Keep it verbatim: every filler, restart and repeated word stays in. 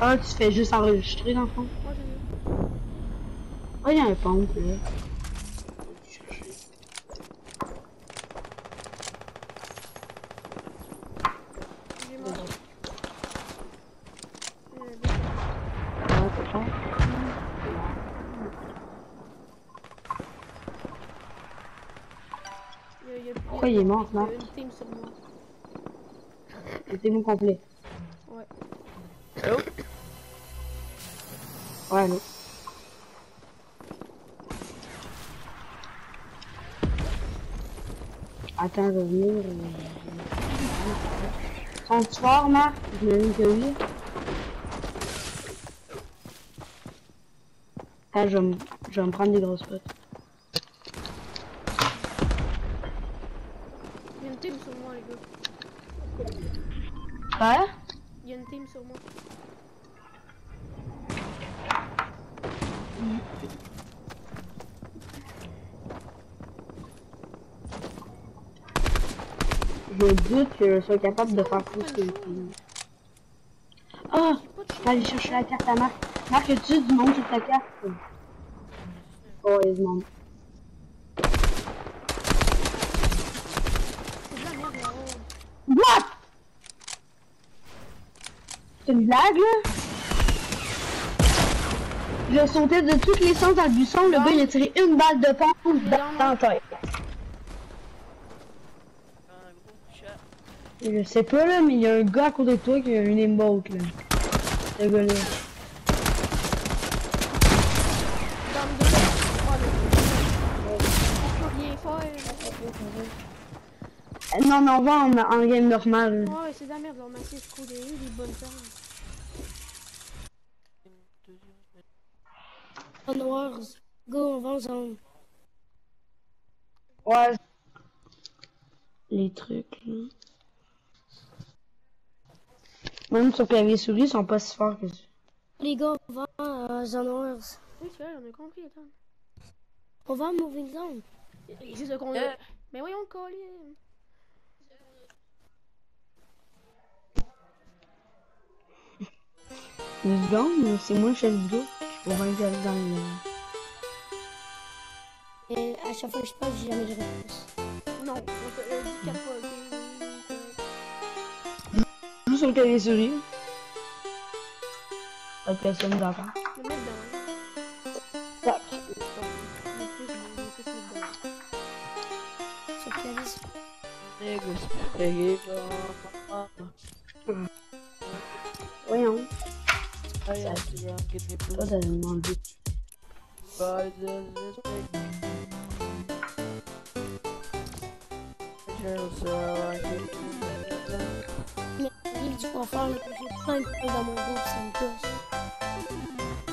Ah, tu fais juste enregistrer dans le fond? Moi j'ai vu. Ah, il y a un pompe là. J'ai mangé. Euh, Ah, c'est bon. il y a, il y a, Pourquoi il est mort, il y a Marc? une team sur moi. C'était mon complet. Ouais. Allô? Ouais, non. Attends, je vais venir. Sont-tu forts, Marc? J'imagine que oui. Ah, je vais me je vais me prendre des grosses potes. Il y a une team sur moi, les gars. Ouais? Il y a une team sur moi. Je doute que je sois capable de faire plus que le film. Ah! Je vais aller chercher la carte à Marc. Marc, as-tu du monde sur ta carte? Oh, il y a du monde. C'est de la merde là-haut. What? C'est une blague, là? Je sautais de tous les sens dans le buisson, le gars il a tiré une balle de pompe dans la tête. Un gros chat. Je sais pas là, mais il y a un gars à côté de toi qui a une emote là. Ce gars-là. Dans le deux. Oh, je peux rien faire. Euh, Non, non, on va en, en game normal. Ouais, c'est de la merde, là. On a essayé de couler des bonnes termes. Wars, go, on va ensemble. Ouais. Les trucs là. Même sur clavier souris, ils sont pas si forts que ça. Les gars, on va à Zone Wars. Oui, c'est vrai, on a compris, attends. On va à Moving Zone. Et juste qu'on a... Mais voyons le collier. Le gang, c'est moi le chef du groupe. On va aller dans le... Et à chaque fois que je passe, j'ai jamais de réponse. Non, on t'a dit quatre fois, ok? Juste sur le clavier souris. Avec personne d'entend. Le mettre dedans. Tac. Sur le clavier souris. Voyons. I have to run, get me Toi, t'as demandé. by the respect. So I Mais il dit qu'on va faire le j'ai plein de trucs dans mon dos, ça me gosse.